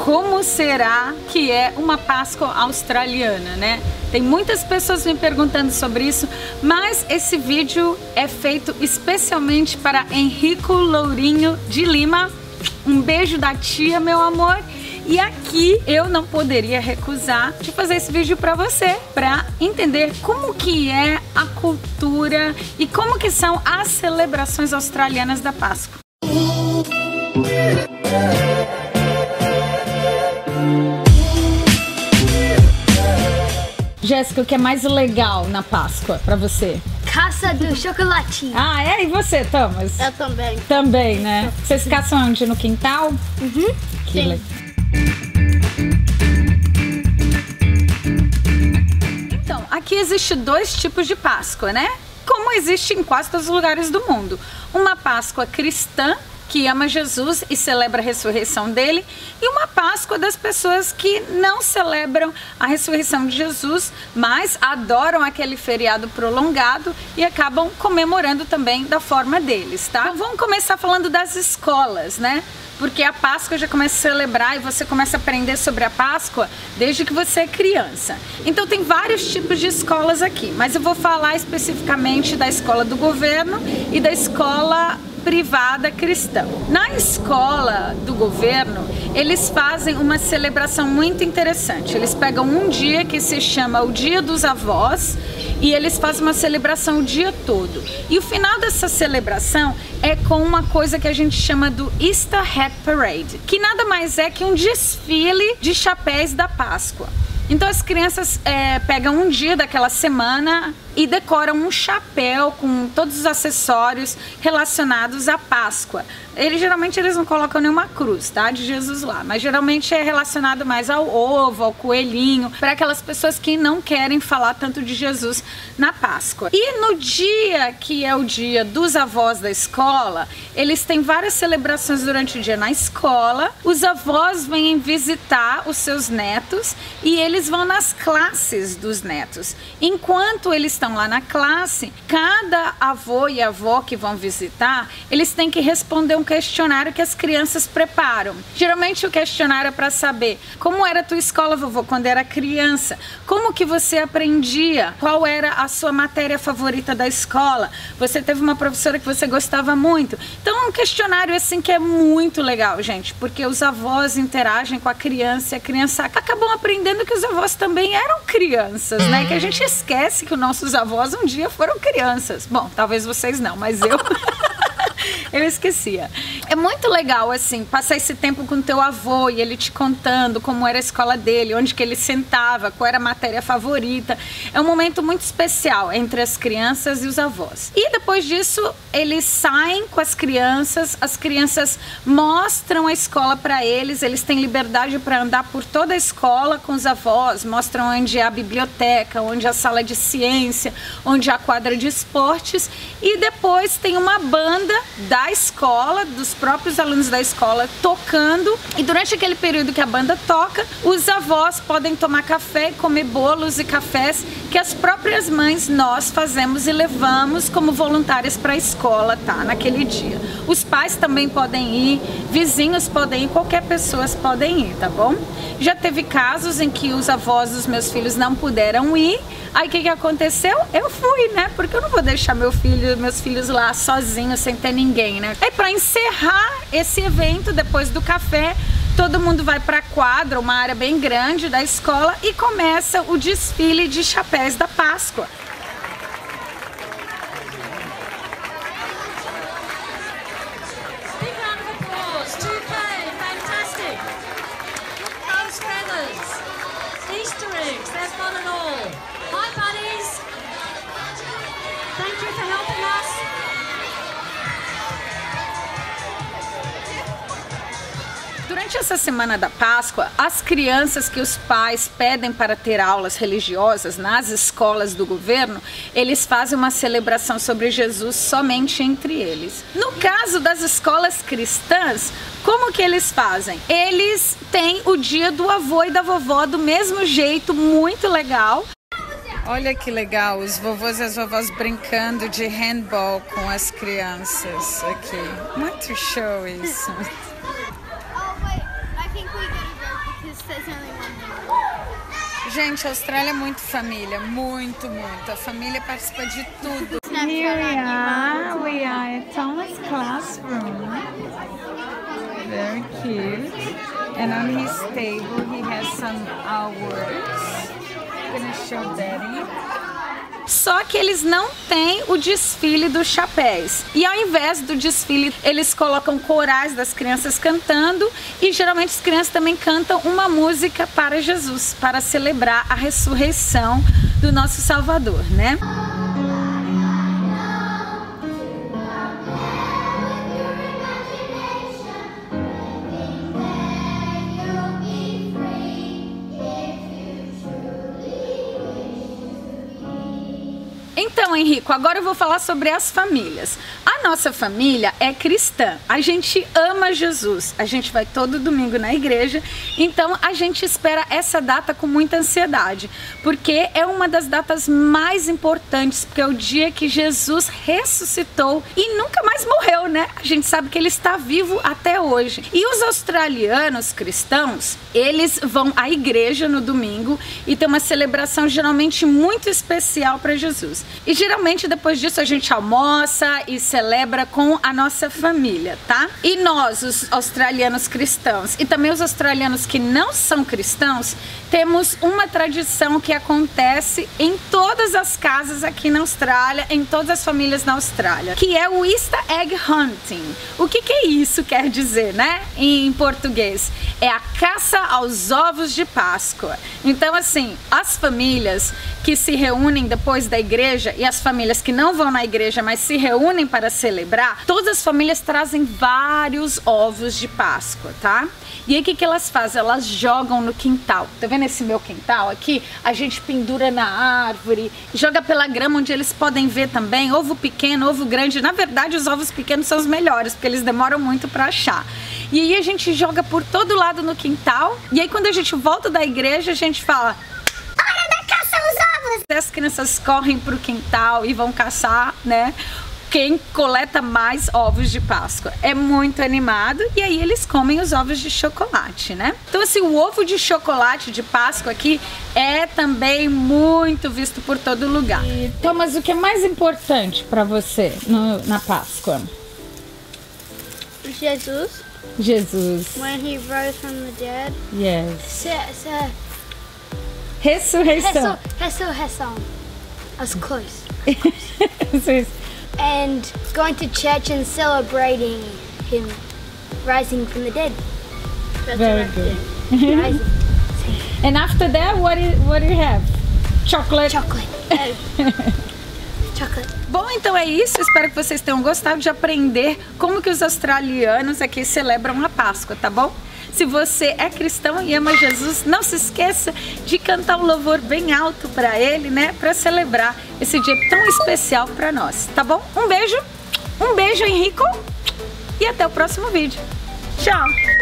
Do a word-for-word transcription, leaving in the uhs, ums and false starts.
como será que é uma Páscoa australiana, né? Tem muitas pessoas me perguntando sobre isso, mas esse vídeo é feito especialmente para Henrico Lourinho de Lima. Um beijo da tia, meu amor. E aqui eu não poderia recusar de fazer esse vídeo para você, para entender como que é a cultura e como que são as celebrações australianas da Páscoa. Jéssica, o que é mais legal na Páscoa para você? Caça do chocolatinho. Ah, é? E você, Thomas? Eu também. Também, né? Vocês caçam onde? No quintal? Uhum. Que Sim. legal. Então, aqui existe dois tipos de Páscoa, né? Como existe em quase todos os lugares do mundo. Uma Páscoa cristã, que ama Jesus e celebra a ressurreição dele, e uma Páscoa das pessoas que não celebram a ressurreição de Jesus, mas adoram aquele feriado prolongado e acabam comemorando também da forma deles, tá? Então, vamos começar falando das escolas, né? Porque a Páscoa já começa a celebrar e você começa a aprender sobre a Páscoa desde que você é criança. Então tem vários tipos de escolas aqui, mas eu vou falar especificamente da escola do governo e da escola privada cristã. Na escola do governo, eles fazem uma celebração muito interessante. Eles pegam um dia que se chama o Dia dos Avós e eles fazem uma celebração o dia todo. E o final dessa celebração é com uma coisa que a gente chama do Easter Hat Parade, que nada mais é que um desfile de chapéus da Páscoa. Então as crianças é, pegam um dia daquela semana e decoram um chapéu com todos os acessórios relacionados à Páscoa. Eles geralmente eles não colocam nenhuma cruz, tá, de Jesus lá, mas geralmente é relacionado mais ao ovo, ao coelhinho, para aquelas pessoas que não querem falar tanto de Jesus na Páscoa. E no dia que é o dia dos avós da escola, eles têm várias celebrações durante o dia na escola. Os avós vêm visitar os seus netos e eles vão nas classes dos netos. Enquanto eles estão lá na classe, cada avô e avó que vão visitar, eles têm que responder um questionário que as crianças preparam. Geralmente o questionário é para saber como era a tua escola, vovô, quando era criança, como que você aprendia, qual era a sua matéria favorita da escola, você teve uma professora que você gostava muito. Então é um questionário assim que é muito legal, gente, porque os avós interagem com a criança e a criança acabam aprendendo que os avós também eram crianças, né? Que a gente esquece que os nossos avós um dia foram crianças. Bom, talvez vocês não, mas eu... eu esquecia. É muito legal, assim, passar esse tempo com teu avô e ele te contando como era a escola dele, onde que ele sentava, qual era a matéria favorita. É um momento muito especial entre as crianças e os avós. E depois disso, eles saem com as crianças, as crianças mostram a escola para eles, eles têm liberdade para andar por toda a escola com os avós, mostram onde é a biblioteca, onde é a sala de ciência, onde é a quadra de esportes, e depois tem uma banda da escola, dos próprios alunos da escola tocando, e durante aquele período que a banda toca, os avós podem tomar café e comer bolos e cafés que as próprias mães nós fazemos e levamos como voluntárias para a escola, tá? Naquele dia. Os pais também podem ir, vizinhos podem ir, qualquer pessoa podem ir, tá bom? Já teve casos em que os avós dos meus filhos não puderam ir. Aí o que que aconteceu? Eu fui, né? Porque eu não vou deixar meu filho, meus filhos lá sozinhos, sem ter ninguém, né? Aí para encerrar esse evento, depois do café, todo mundo vai para a quadra, uma área bem grande da escola, e começa o desfile de chapéus da Páscoa. Durante essa semana da Páscoa, as crianças que os pais pedem para ter aulas religiosas nas escolas do governo, eles fazem uma celebração sobre Jesus somente entre eles. No caso das escolas cristãs, como que eles fazem? Eles têm o dia do avô e da vovó do mesmo jeito, muito legal. Olha que legal, os vovôs e as vovós brincando de handball com as crianças aqui. Muito show isso. Oh wait, I think we got a Gente, a Austrália é muito família, muito, muito. A família participa de tudo. Here we are, we are at Thomas' classroom. Very cute. And on his table he has some uh, words. I'm gonna show Daddy. Só que eles não têm o desfile dos chapéus. E ao invés do desfile, eles colocam corais das crianças cantando. E geralmente as crianças também cantam uma música para Jesus, para celebrar a ressurreição do nosso Salvador, né? Então, Henrico, agora eu vou falar sobre as famílias. A nossa família é cristã, a gente ama Jesus, a gente vai todo domingo na igreja, então a gente espera essa data com muita ansiedade, porque é uma das datas mais importantes, porque é o dia que Jesus ressuscitou e nunca mais morreu, né? A gente sabe que ele está vivo até hoje. E os australianos cristãos, eles vão à igreja no domingo e tem uma celebração geralmente muito especial para Jesus. E geralmente depois disso a gente almoça e celebra com a nossa família, tá? E nós, os australianos cristãos e também os australianos que não são cristãos, temos uma tradição que acontece em todas as casas aqui na Austrália, em todas as famílias na Austrália, que é o Easter Egg Hunting. O que que é isso quer dizer, né? Em português, é a caça aos ovos de Páscoa. Então, assim, as famílias que se reúnem depois da igreja e as famílias que não vão na igreja, mas se reúnem para celebrar, todas as famílias trazem vários ovos de Páscoa, tá? E aí o que que elas fazem? Elas jogam no quintal. Tá vendo esse meu quintal aqui? A gente pendura na árvore, joga pela grama onde eles podem ver também, ovo pequeno, ovo grande. Na verdade, os ovos pequenos são os melhores, porque eles demoram muito para achar. E aí a gente joga por todo lado no quintal, e aí quando a gente volta da igreja, a gente fala: hora da caça aos ovos! As crianças correm pro quintal e vão caçar, né? Quem coleta mais ovos de Páscoa. É muito animado e aí eles comem os ovos de chocolate, né? Então assim, o ovo de chocolate de Páscoa aqui é também muito visto por todo lugar. E, Thomas, o que é mais importante para você no, na Páscoa? Jesus. Jesus. When he rose from the dead. Yes. Se, se, Ressurreição. Ressurreição. As close. Isso. And going to church and celebrating him rising from the dead. Very good. Rising. And after that, what do, what do you have? Chocolate. Chocolate. Chocolate. Bom, então é isso. Espero que vocês tenham gostado de aprender como que os australianos aqui celebram a Páscoa, tá bom? Se você é cristão e ama Jesus, não se esqueça de cantar um louvor bem alto para ele, né? Para celebrar esse dia tão especial para nós, tá bom? Um beijo, um beijo, Henrico, e até o próximo vídeo. Tchau!